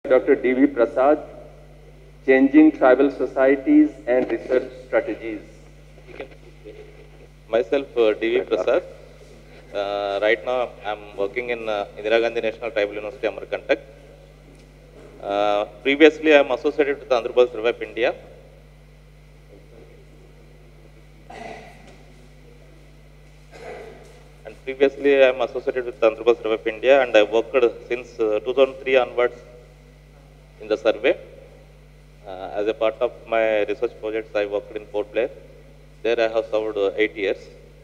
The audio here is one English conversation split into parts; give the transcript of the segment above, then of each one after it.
Dr. D.V. Prasad, Changing Tribal Societies and Research Strategies. Myself, D.V. Prasad. Right now, I'm working in Indira Gandhi National Tribal University, Amarkantak. Previously, I'm associated with the Andhra Pradesh Survey of India. And previously, I'm associated with the Andhra Pradesh Survey of India, and I worked since 2003 onwards in the survey. As a part of my research projects, I worked in Port Blair. There I have served 8 years.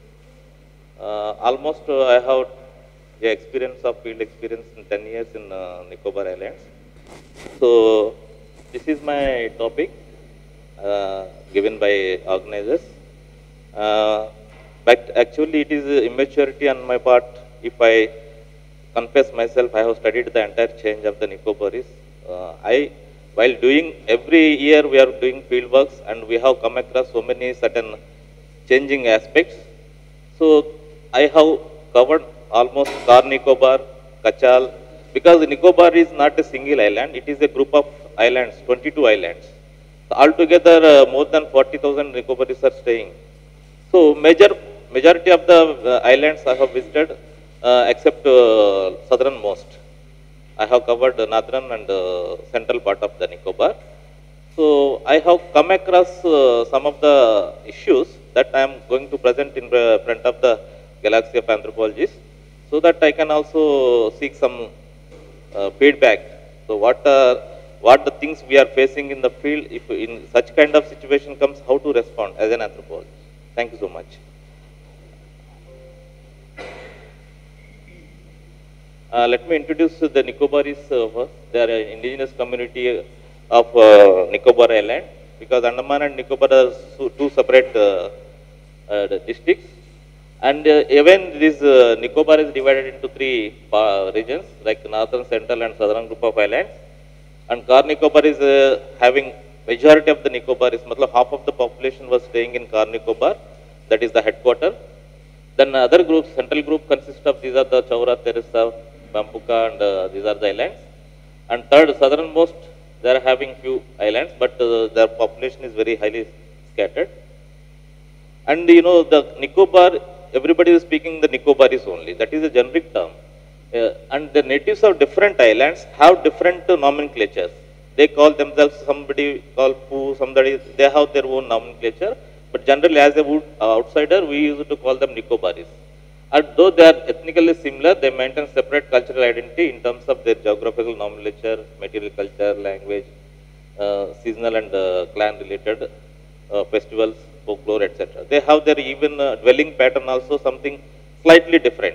Almost I have the experience of field experience in 10 years in Nicobar Islands. So this is my topic given by organizers. But actually it is immaturity on my part. If I confess myself, I have studied the entire change of the Nicobaris. While doing every year we are doing field works, and we have come across so many certain changing aspects. So I have covered almost Car Nicobar, Kachal, because Nicobar is not a single island, it is a group of islands, 22 islands. So altogether more than 40,000 Nicobaris are staying. So majority of the islands I have visited except southernmost. I have covered the northern and central part of the Nicobar. So I have come across some of the issues that I am going to present in front of the galaxy of anthropologists, so that I can also seek some feedback. So what the things we are facing in the field, if in such kind of situation comes, how to respond as an anthropologist. Thank you so much. Let me introduce the Nicobaris first. They are an indigenous community of Nicobar Island, because Andaman and Nicobar are two separate districts. And even this Nicobar is divided into three regions, like northern, central and southern group of islands. And Car Nicobar is having majority of the Nicobaris, half of the population was staying in Car Nicobar, that is the headquarter. Then other groups, central group consists of, these are the Chaura, Teresa, Bampuka, and these are the islands. And third, southernmost, they are having few islands, but their population is very highly scattered. And you know, the Nicobar, everybody is speaking the Nicobaris only. That is a generic term. And the natives of different islands have different nomenclatures. They call themselves, somebody called Poo, somebody, they have their own nomenclature. But generally, as an outsider, we used to call them Nicobaris. And though they are ethnically similar, they maintain separate cultural identity in terms of their geographical nomenclature, material culture, language, seasonal and clan-related festivals, folklore, etc. They have their even dwelling pattern also something slightly different.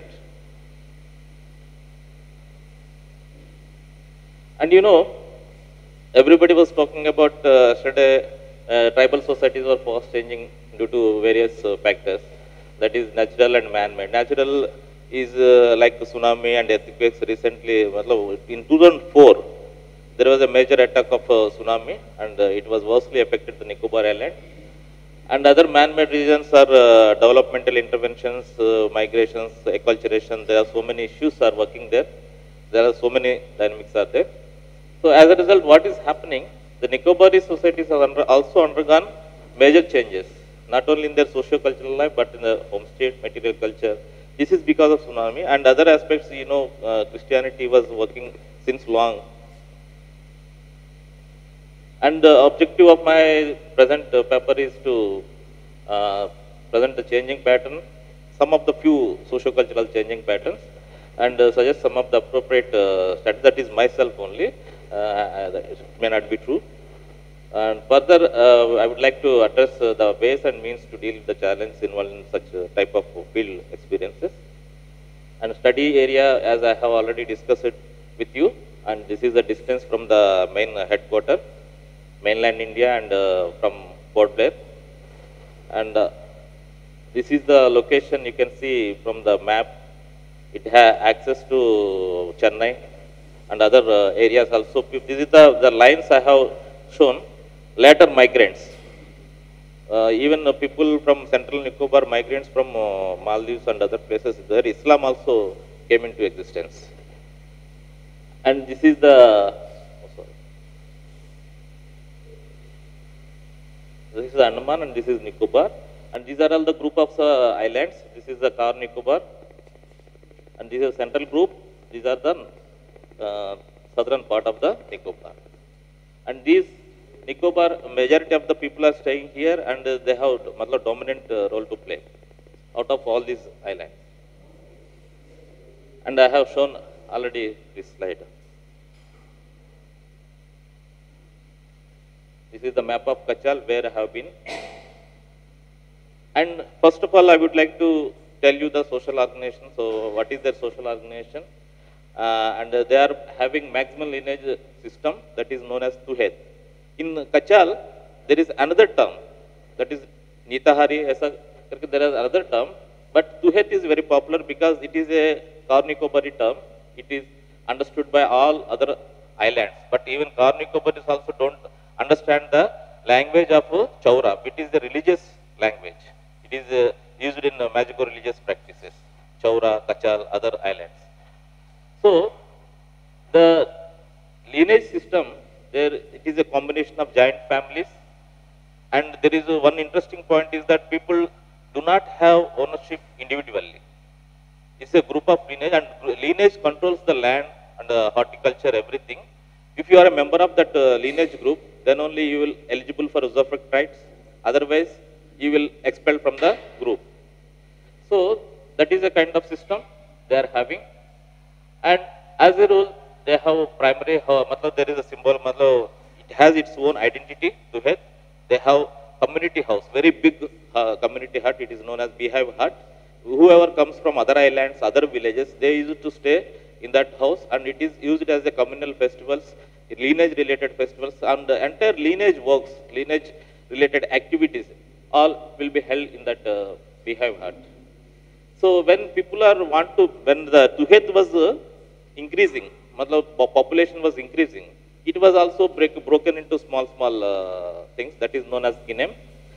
And you know, everybody was talking about yesterday, tribal societies were fast changing due to various factors. That is natural and man-made. Natural is like tsunami and earthquakes recently. In 2004, there was a major attack of tsunami, and it was worstly affected the Nicobar Island. And other man-made reasons are developmental interventions, migrations, acculturation. There are so many issues are working there. There are so many dynamics are there. So as a result, what is happening? The Nicobaris societies have also undergone major changes, not only in their socio-cultural life, but in the homestead, material culture. This is because of tsunami, and other aspects, you know, Christianity was working since long. And the objective of my present paper is to present the changing pattern, some of the few socio-cultural changing patterns, and suggest some of the appropriate strategies. That is myself only, it may not be true. And further, I would like to address the ways and means to deal with the challenge involved in such type of field experiences. And study area, as I have already discussed it with you, and this is the distance from the main headquarter, mainland India, and from Port Blair. And this is the location you can see from the map. It has access to Chennai and other areas also. This is the lines I have shown. Later migrants, even people from Central Nicobar, migrants from Maldives and other places, there Islam also came into existence. And this is the, oh, is Andaman and this is Nicobar. And these are all the group of islands. This is the Car Nicobar. And this is central group. These are the southern part of the Nicobar. And these Nicobar, majority of the people are staying here and they have dominant role to play out of all these islands. And I have shown already this slide. This is the map of Kachal where I have been. And first of all, I would like to tell you the social organization. So what is their social organization? And they are having maximum lineage system that is known as Tuhed. In Kachal, there is another term that is Nitahari. There is another term, but Tuhed is very popular because it is a Car-Nicobari term. It is understood by all other islands. But even Car-Nicobaris also don't understand the language of Chaura. It is the religious language. It is used in magical religious practices. Chaura, Kachal, other islands. So, the lineage system, it is a combination of giant families, and there is one interesting point is that people do not have ownership individually. It's a group of lineage, and lineage controls the land and horticulture, everything. If you are a member of that lineage group, then only you will eligible for usufruct rights. Otherwise, you will expelled from the group. So that is a kind of system they are having, and as a rule, they have primary. There is a symbol. It has its own identity to it. They have community house, very big community hut. It is known as beehive hut. Whoever comes from other islands, other villages, they used to stay in that house, and it is used as a communal festivals, lineage related festivals, and the entire lineage works, lineage related activities, all will be held in that beehive hut. So when people when the Tuhed was increasing, population was increasing, it was also broken into small things that is known as Kinem.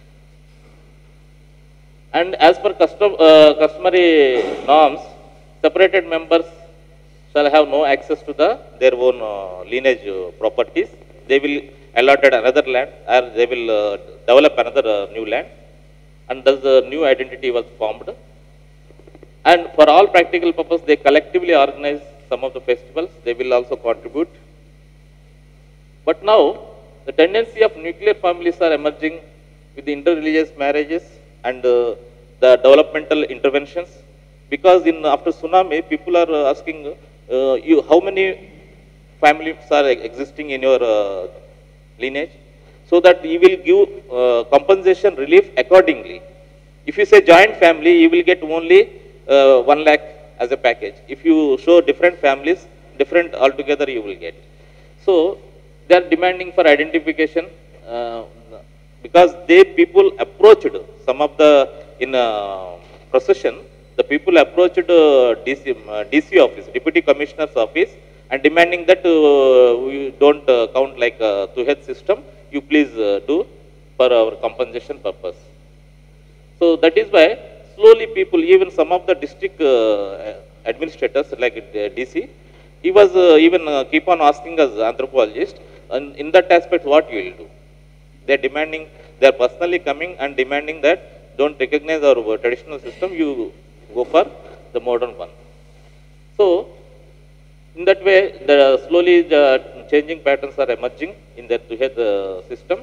And as per customary norms, separated members shall have no access to their own lineage properties. They will allotted another land, or they will develop another new land, and thus the new identity was formed. And for all practical purposes, they collectively organize some of the festivals. They will also contribute. But now, the tendency of nuclear families are emerging with the interreligious marriages and the developmental interventions. Because after tsunami, people are asking you how many families are existing in your lineage, so that you will give compensation relief accordingly. If you say joint family, you will get only 1 lakh as a package. If you show different families, different altogether you will get. So they are demanding for identification because people approached some of in procession, the people approached DC office, Deputy Commissioner's office, and demanding that we don't count like Tuhed system, you please do for our compensation purpose. So that is why slowly people, even some of the district administrators like DC, he was even keep on asking us anthropologists, and in that aspect what you will do. They are demanding, they are personally coming and demanding that don't recognize our traditional system, you go for the modern one. So in that way, slowly the changing patterns are emerging in the Tuhed system.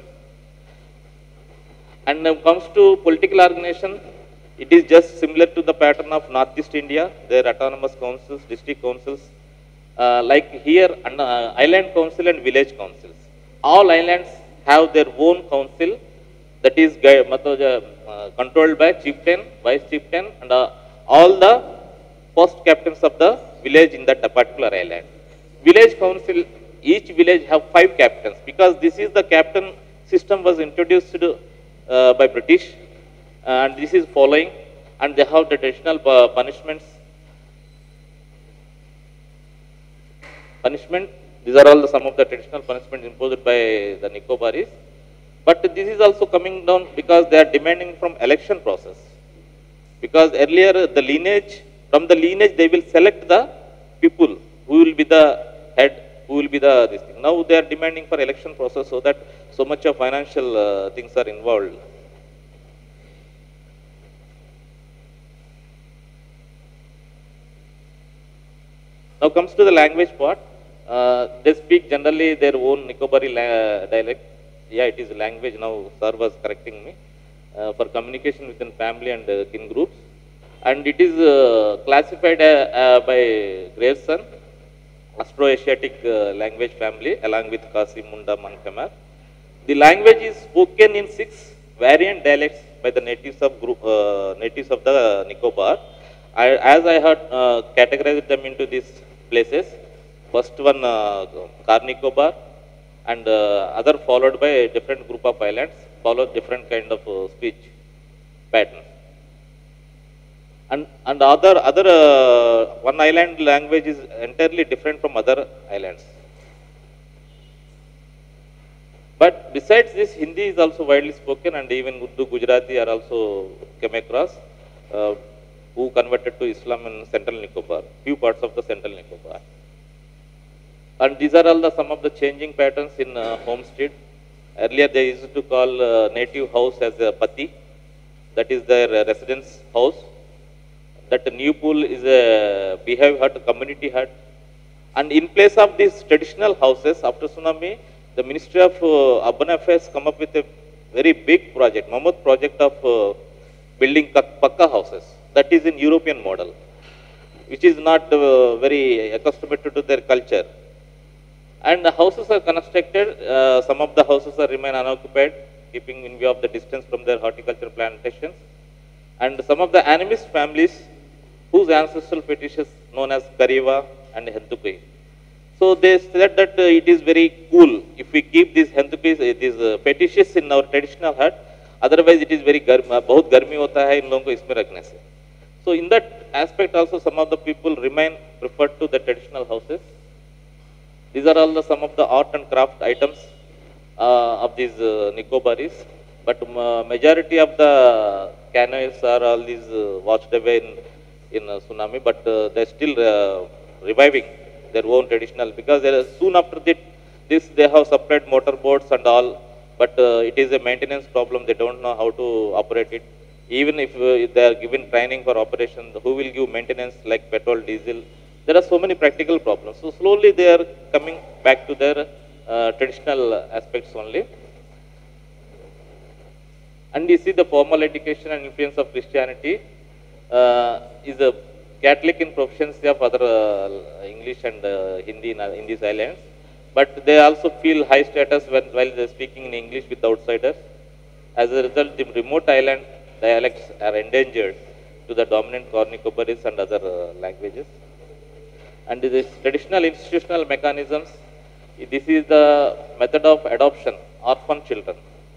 And when it comes to political organization, it is just similar to the pattern of Northeast India, their autonomous councils, district councils, like here island council and village councils. All islands have their own council that is controlled by chieftain, vice chieftain, and all the post captains of the village in that particular island. Village council, each village have 5 captains, because this is the captain system was introduced by British, and this is following, and they have the traditional punishment. These are all some of the traditional punishments imposed by the Nicobaris. But this is also coming down because they are demanding from election process. Because earlier the lineage, from the lineage they will select the people who will be the head who will be the this thing. Now they are demanding for election process so that so much of financial things are involved. Now comes to the language part. They speak generally their own Nicobari dialect. Yeah, it is language now. Sir was correcting me for communication within family and kin groups, and it is classified by Grierson Austroasiatic language family along with Kasi, Munda, Mankamar. The language is spoken in 6 variant dialects by the natives of natives of the Nicobar. As I had categorized them into these places, first one Car Nicobar, and other followed by a different group of islands, followed different kind of speech pattern. And other one island language is entirely different from other islands. But besides this, Hindi is also widely spoken, and even Urdu, Gujarati are also came across, who converted to Islam in Central Nicobar, few parts of the Central Nicobar. And these are all some of the changing patterns in homestead. Earlier they used to call native house as a pati, that is their residence house. That new pool is a beehive hut, community hut. And in place of these traditional houses, after tsunami, the Ministry of Urban Affairs come up with a very big project, Mammoth project of building pakka houses. That is in European model, which is not very accustomed to their culture. And the houses are constructed, some of the houses are remain unoccupied, keeping in view of the distance from their horticulture plantations. And some of the animist families whose ancestral fetishes known as Kariva and Hentukai. So they said that it is very cool if we keep these Hentukais, these fetishes in our traditional hut. Otherwise, it is very बहुत गर्मी होता है इन लोगों को इसमें रखने से. So in that aspect also, some of the people remain preferred to the traditional houses. These are all some of the art and craft items of these Nicobaris. But majority of the canoes are all these washed away in tsunami, but they are still reviving their own traditional, because soon after this they have supplied motorboats and all, but it is a maintenance problem. They don't know how to operate it. Even if they are given training for operation, who will give maintenance like petrol, diesel? There are so many practical problems. So slowly they are coming back to their traditional aspects only. And you see the formal education and influence of Christianity is a Catholic in proficiency of other English and Hindi in these islands. But they also feel high status while they are speaking in English with outsiders. As a result, the remote island dialects are endangered to the dominant Nicobaris and other languages. And these traditional institutional mechanisms, this is the method of adoption, orphan children.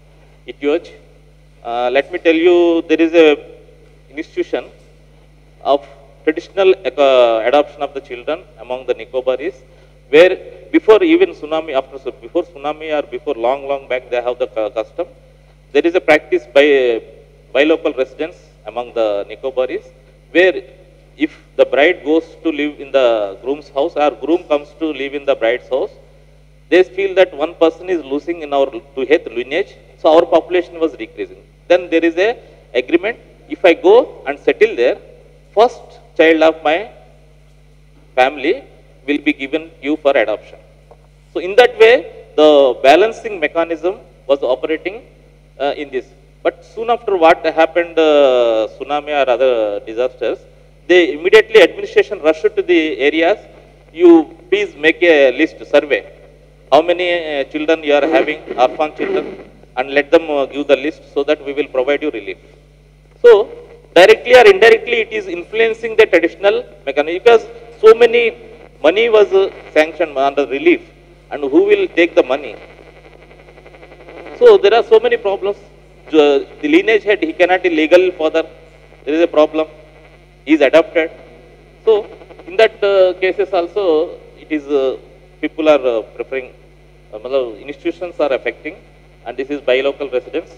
Let me tell you, there is a institution of traditional adoption of the children among the Nicobaris, where before even tsunami, before tsunami or before long back, they have the custom. There is a practice by local residents among the Nicobaris, where if the bride goes to live in the groom's house or groom comes to live in the bride's house, they feel that one person is losing in our lineage, so our population was decreasing. Then there is a agreement, if I go and settle there, first child of my family will be given you for adoption. So in that way, the balancing mechanism was operating in this. But soon after what happened, tsunami or other disasters, they immediately administration rushed to the areas. You please make a list, survey. How many children you are having, orphan children, and let them give the list so that we will provide you relief. So directly or indirectly, it is influencing the traditional mechanism, because so many money was sanctioned under relief, and who will take the money? So there are so many problems. The lineage head, he cannot be legal father. There is a problem. He is adopted. So in that cases also, it is people are preferring, institutions are affecting, and this is by local residents.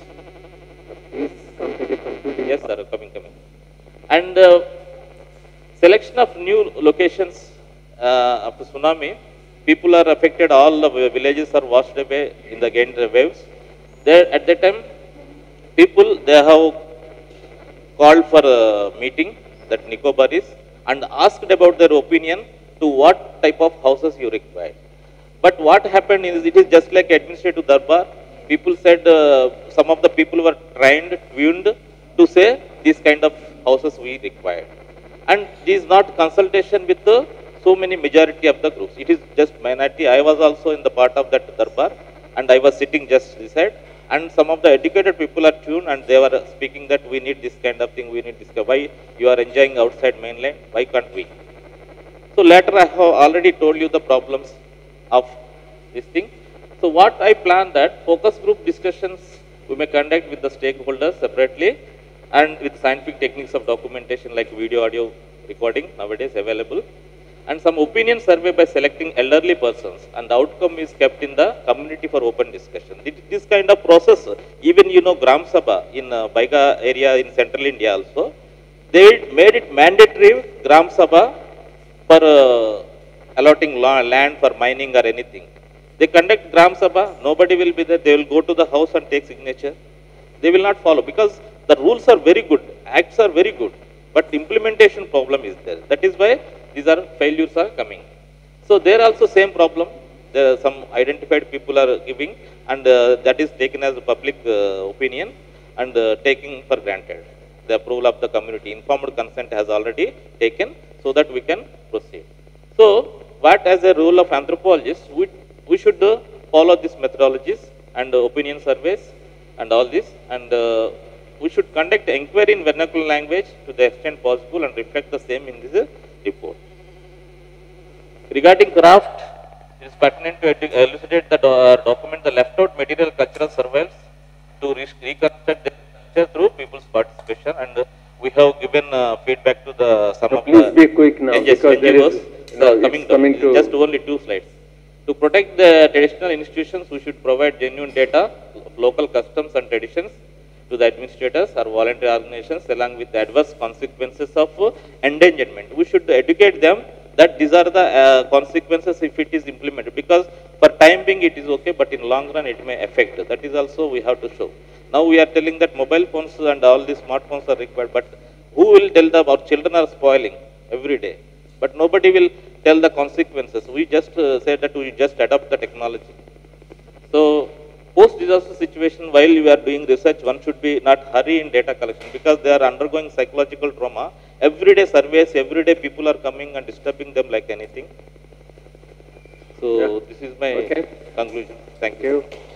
Yes, sir, coming. And selection of new locations after tsunami, People are affected, all the villages are washed away in the gain waves. There, at that time, people, they have called for a meeting, that Nicobaris, and asked about their opinion to what type of houses you require. But what happened is, it is just like administrative darbar. People said, some of the people were trained, tuned to say these kind of houses we require. And this is not consultation with so many majority of the groups. It is just minority. I was also in the part of that darbar, and I was sitting just beside. And some of the educated people are tuned, and they were speaking that we need this kind of thing, we need this. Why you are enjoying outside mainland? Why can't we? So later I have already told you the problems of this thing. So what I plan that focus group discussions we may conduct with the stakeholders separately, and with scientific techniques of documentation like video, audio recording nowadays available, and some opinion survey by selecting elderly persons, and the outcome is kept in the community for open discussion. This kind of process, even Gram Sabha in Baiga area in central India also, they made it mandatory Gram Sabha for allotting land for mining or anything. They conduct Gram Sabha, nobody will be there, they will go to the house and take signature. They will not follow, because the rules are very good, acts are very good, but implementation problem is there. That is why these are failures are coming. So there also same problem. There are some identified people are giving, and that is taken as public opinion, and taking for granted. The approval of the community, informed consent has already taken, so that we can proceed. So what, as a role of anthropologists, we should follow these methodologies and opinion surveys and all this, and we should conduct inquiry in vernacular language to the extent possible and reflect the same in this report. Regarding craft, it is pertinent to elucidate the document the left out material cultural surveys to reconstruct the culture through people's participation, and we have given feedback to the some of please the be quick now, because there is coming to just only 2 slides. To protect the traditional institutions, we should provide genuine data of local customs and traditions to the administrators or voluntary organizations, along with the adverse consequences of endangerment. We should educate them that these are the consequences if it is implemented, because for time being it is okay, but in long run it may affect. That is also we have to show. Now we are telling that mobile phones and all these smartphones are required, but who will tell them our children are spoiling every day? But nobody will tell the consequences. We just say that we just adopt the technology. So post-disaster situation, while you are doing research, one should be not hurry in data collection, because they are undergoing psychological trauma. Everyday surveys, everyday people are coming and disturbing them like anything. So this is my conclusion. Thank you.